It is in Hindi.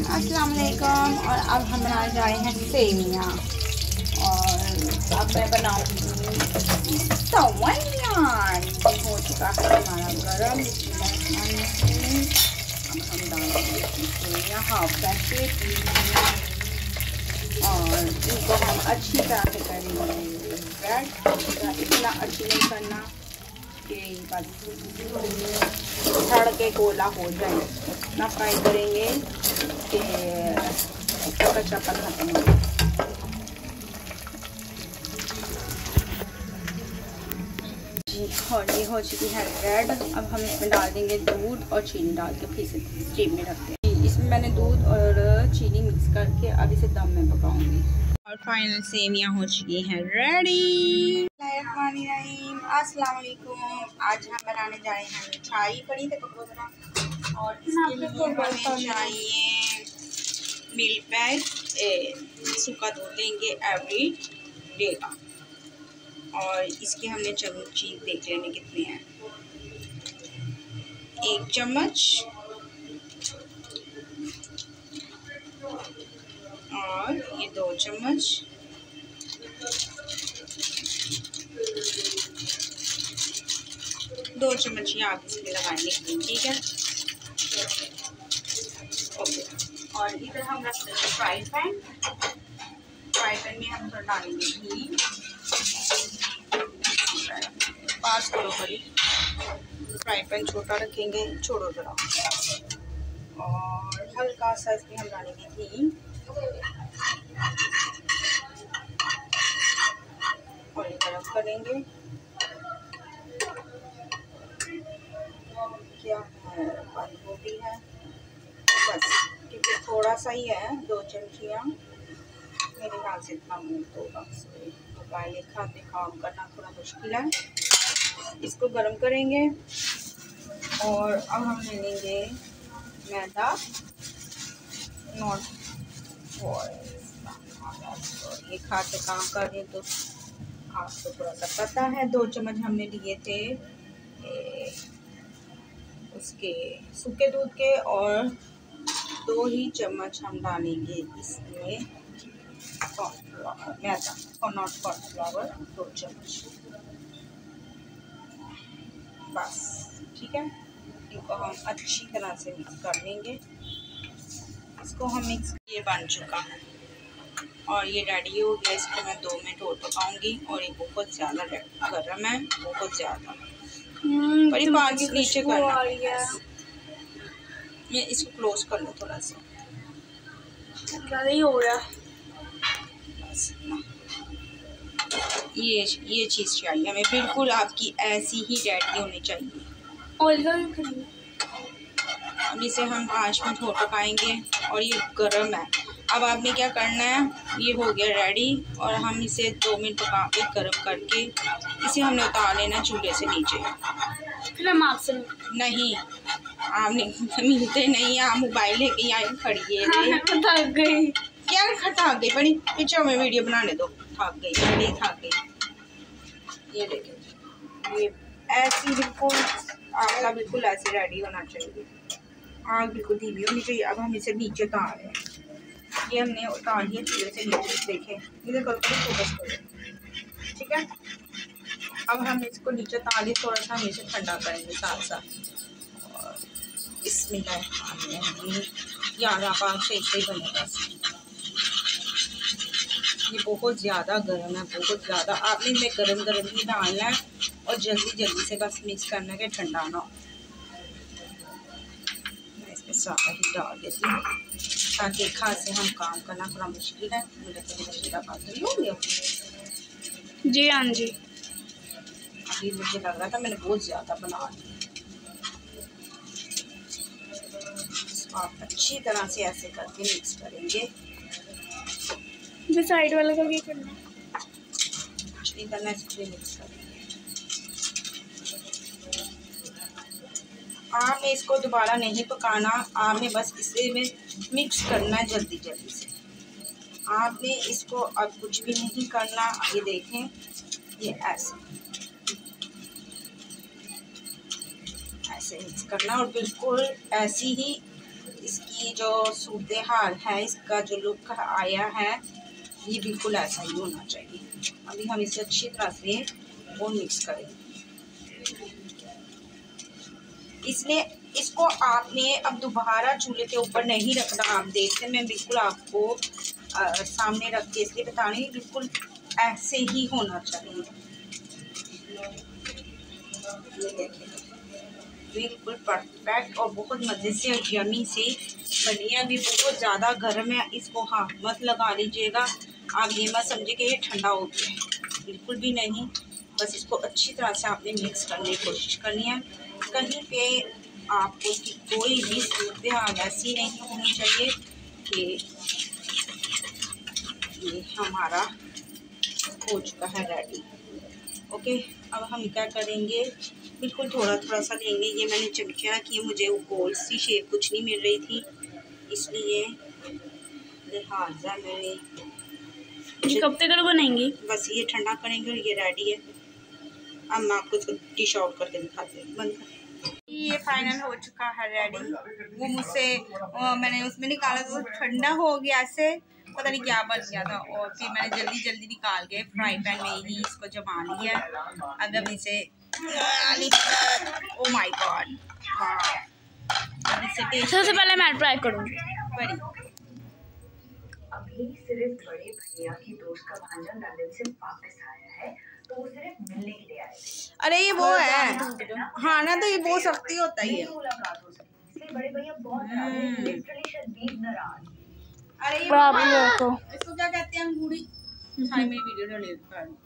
अस्सलाम वालेकुम। और अब हम बनाने जा रहे हैं सेवियाँ। और अब मैं बनाऊंगी सवैयाँ। हो चुका है हमारा गरम। अब हम डालेंगे सेवियाँ हाफ पैकेट और इनको हम अच्छी तरह से करेंगे ब्रेड। इतना अच्छी नहीं करना कि बस सड़ के गोला हो जाए, इतना फ्राई करेंगे कि कच्चापन खत्म हो जाए। और ये हो चुकी है रेड। अब हम इसमें डाल देंगे दूध और चीनी डाल के फिर से स्टीम में रखते हैं। इसमें मैंने दूध और चीनी मिक्स करके अब इसे दम में पकाऊंगी। और फाइनल सेवियाँ हो चुकी हैं रेडी। अस्सलाम वालेकुम। आज हम बनाने जा रहे हैं मिठाई बड़ी तक और इसके लिए हमें चाहिए मिल्क पैक। सूखा दूध लेंगे एवरी डे का। और इसके हमने चीज देख लेने कितने हैं। 1 चम्मच और ये 2 चम्मच। दो चम्मच ही आप इसमें लगाएंगे, ठीक है। ओके। और इधर हम रख देंगे फ्राई पैन। फ्राई पैन में हम थोड़ा डालेंगे घी। 5 किलो करीब। फ्राई पैन छोटा रखेंगे, छोड़ो जरा। और हल्का सा इसमें हम डालेंगे घी और गरम करेंगे। क्या है, बंद गोभी है बस, क्योंकि थोड़ा सा ही है। 2 चमचियाँ मेरे ख्याल से इतना बहुत होगा। मोबाइल एक हाथ में काम करना थोड़ा मुश्किल है। इसको गरम करेंगे और अब हम ले लेंगे मैदा। नॉट एक हाथ से काम कर रहे तो आपको थोड़ा सा पता है। 2 चम्मच हमने लिए थे उसके सूखे दूध के और 2 ही चम्मच हम डालेंगे इसमें मैदा और नॉट कॉर्नफ्लावर। 2 चम्मच बस, ठीक है। इनको हम अच्छी तरह से मिक्स कर लेंगे। इसको हम मिक्स, ये बन चुका है और ये रेडी हो गया। इसको मैं 2 मिनट और पकाऊंगी। और ये बहुत ज़्यादा गरम है, बहुत ज़्यादा। बड़ी पाँच नीचे करना है। मैं इसको क्लोज कर लूँ थोड़ा सा, ज़्यादा ही हो रहा है। ये चीज़ चाहिए हमें, बिल्कुल आपकी ऐसी ही रेडी होनी चाहिए। अब इसे हम 5 मिनट और पकाएंगे और ये गरम है। अब आपने क्या करना है, ये हो गया रेडी और हम इसे 2 मिनट पका के गर्म करके इसे हमने उतार लेना चूल्हे से नीचे। फिर हम आपसे नहीं, आपने मिलते नहीं, आप मोबाइल लेके यहाँ खड़ी है। थक गई, क्या थक गई? बड़ी पीछे में वीडियो बनाने दो। थक गई, बड़ी थक गई। ये देखिए, ये ऐसी बिल्कुल आपका बिल्कुल ऐसे रेडी होना चाहिए। आग बिल्कुल धीमी होनी चाहिए। अब हम इसे नीचे उतार रहे हैं। ये हमने उतार दिया चूल्हे से नीचे। देखें, इधर कल फोकस करें, ठीक है। अब हम इसको नीचे उतार दिए, थोड़ा सा हम इसे ठंडा करेंगे साथ साथ। और इसमें यार आप सही बनेगा। ये बहुत ज़्यादा गर्म है, बहुत ज़्यादा। आपने इसे गरम गरम ही डालना है और जल्दी जल्दी से बस मिक्स करना है, ठंडा ना हो। मैं इसमें सारा ही डाल देती हूँ ताकि एक हाथ से हम काम करना थोड़ा मुश्किल है। मुझे तो सीधा बात हो गया जी। हाँ जी, अभी मुझे लग रहा था मैंने बहुत ज़्यादा बना दिया। आप अच्छी तरह से ऐसे करके मिक्स करेंगे। जो साइड वाला का भी करना है, अच्छी तरह से मिक्स करेंगे। आपने इसको दोबारा नहीं पकाना, आपने बस इसे में मिक्स करना है जल्दी जल्दी से। आपने इसको अब कुछ भी नहीं करना। ये देखें, ये ऐसे मिक्स करना और बिल्कुल ऐसी ही इसकी जो सूरत हाल है, इसका जो लुक आया है, ये बिल्कुल ऐसा ही होना चाहिए। अभी हम इसे अच्छी तरह से और मिक्स करेंगे। इसलिए इसको आपने अब दोबारा चूल्हे के ऊपर नहीं रखना। आप देखते हैं, मैं बिल्कुल आपको सामने रख के इसलिए बता रही हूँ, बिल्कुल ऐसे ही होना चाहिए। ये देखिए, बिल्कुल परफेक्ट और बहुत मज़े से और यमी से बनी है। अभी बहुत ज़्यादा गर्म है, इसको हाथ मत लगा लीजिएगा। आप ये मत समझिए कि ये ठंडा हो गया है, बिल्कुल भी नहीं। बस इसको अच्छी तरह से आपने मिक्स करने की कोशिश करनी है। कहीं पे आपको इसकी कोई भी सूरत हाल ऐसी नहीं होनी चाहिए कि ये हमारा हो चुका है रेडी। ओके, अब हम क्या करेंगे, बिल्कुल थोड़ा थोड़ा सा लेंगे। ये मैंने चमकियाँ की, मुझे वो गोल सी शेप कुछ नहीं मिल रही थी, इसलिए लिहाजा मैंने कब तक बनाएंगे, बस ये ठंडा करेंगे और ये रेडी है। अब मैं आपको इसको डिश आउट करके दिखाते हैं। बंद कर। ये फाइनल हो चुका है रेडी। वो मुझसे मैंने उसमें निकाला तो ठंडा हो गया, ऐसे पता नहीं क्या बन गया था, और फिर मैंने जल्दी जल्दी निकाल के फ्राई पैन में ही इसको जमा लिया। अब इसे ओ माय गॉड, सबसे पहले मैं ट्राई करूँगी। बड़ी अभी सिर्फ बड़े भैया की दोस्त का भांजा लंदन से वापस आया है, तो वो सिर्फ मिलने के लिए आए थे। अरे ये वो है, हाँ ना, तो ये बहुत सख्ती होता है ये। मुलाकात हो सकती, इसलिए बड़े भैया बहुत नाराज हैं, लिटरली शदीद नाराज। अरे ये इसको क्या कहते हैं, अंगूरी। मेरी वीडियो